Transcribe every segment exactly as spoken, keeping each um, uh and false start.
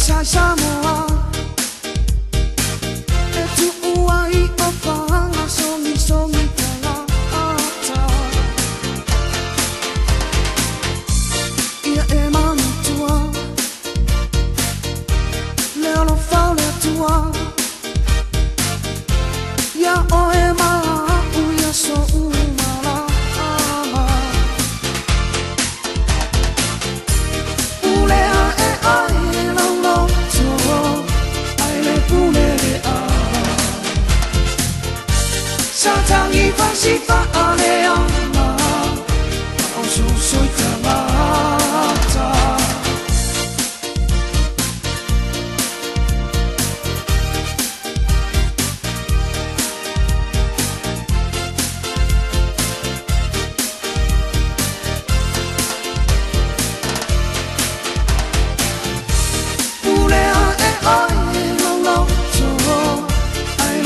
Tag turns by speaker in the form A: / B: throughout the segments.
A: xa xa moa e tu ua I o whanga songi songi tangata ia e manu tua leo no whau lea tua ia o e maa uia so umala ama ulea e ai lau lau tō ai le pule le a sa tangi whasi wha a le ama au so soi tangata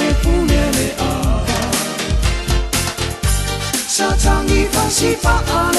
A: si fa